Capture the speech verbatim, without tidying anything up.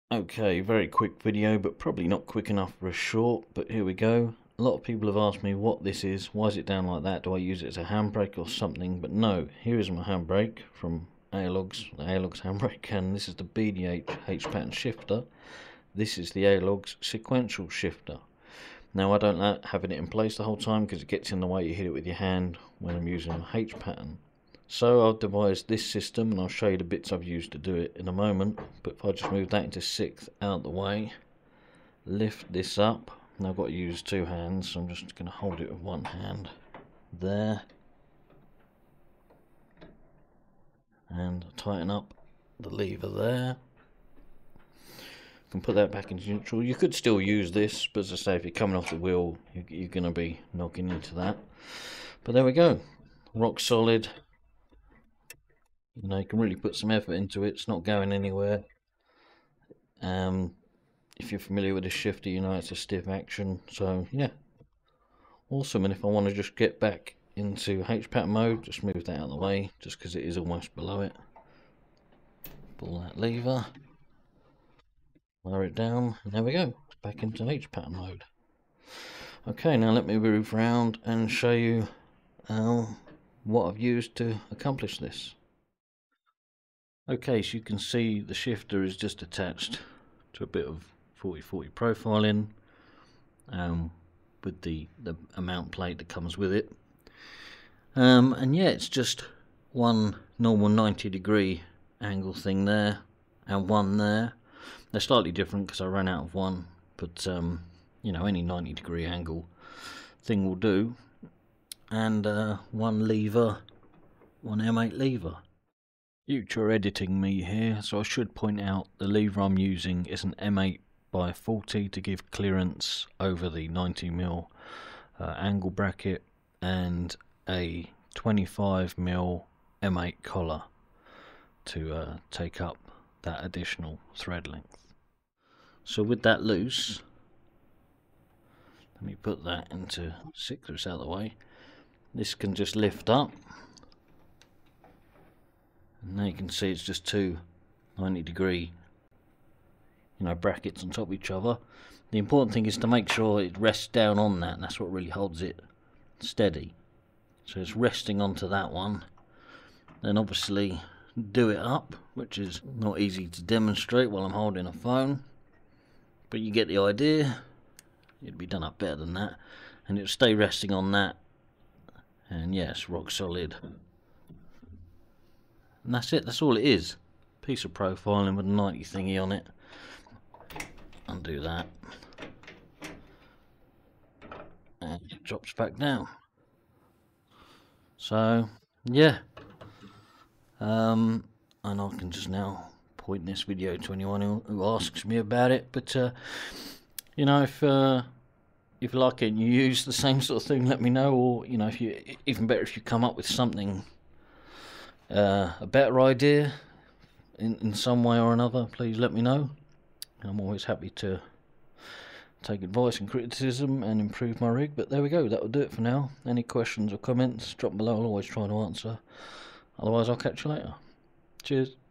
Okay, very quick video, but probably not quick enough for a short, but here we go. A lot of people have asked me what this is, why is it down like that, do I use it as a handbrake or something, but no, here is my handbrake from Aiologs, the Aiologs handbrake, and this is the B D H H-pattern shifter. This is the Aiologs sequential shifter. Now I don't like having it in place the whole time because it gets in the way, you hit it with your hand when I'm using a H-pattern. So I've devised this system, and I'll show you the bits I've used to do it in a moment. But if I just move that into sixth out of the way, lift this up. Now I've got to use two hands, so I'm just going to hold it with one hand. There. And tighten up the lever there. You can put that back into neutral. You could still use this, but as I say, if you're coming off the wheel, you're going to be knocking into that. But there we go. Rock solid. You know, you can really put some effort into it. It's not going anywhere. Um, if you're familiar with the shifter, you know it's a stiff action. So yeah, awesome. And if I want to just get back into H-pattern mode, just move that out of the way, just because it is almost below it. Pull that lever, lower it down, and there we go. It's back into H-pattern mode. Okay, now let me move around and show you um, what I've used to accomplish this. Okay, so you can see the shifter is just attached to a bit of forty forty profiling um, with the, the amount plate that comes with it. Um, and yeah, it's just one normal ninety degree angle thing there and one there. They're slightly different because I ran out of one, but um, you know, any ninety degree angle thing will do. And uh, one lever, one M eight lever. Future editing me here, so I should point out the lever I'm using is an M eight by forty to give clearance over the ninety mil uh, angle bracket, and a twenty-five mil M eight collar to uh, take up that additional thread length. So with that loose, let me put that into six out of the way. This can just lift up. And now you can see it's just two ninety degree, you know, brackets on top of each other. The important thing is to make sure it rests down on that, and that's what really holds it steady. So it's resting onto that one. Then obviously do it up, which is not easy to demonstrate while I'm holding a phone, but you get the idea. It'd be done up better than that, and it'll stay resting on that. And yes, rock solid. And that's it, that's all it is. Piece of profiling with a ninety thingy on it. Undo that. And it drops back down. So, yeah. Um, and I can just now point this video to anyone who, who asks me about it. But, uh, you know, if uh, if you like it and you use the same sort of thing, let me know. Or, you know, if you even better if you come up with something Uh, a better idea in, in some way or another, please let me know. I'm always happy to take advice and criticism and improve my rig. But there we go, that will do it for now. Any questions or comments, drop below, I'll always try to answer. Otherwise I'll catch you later. Cheers.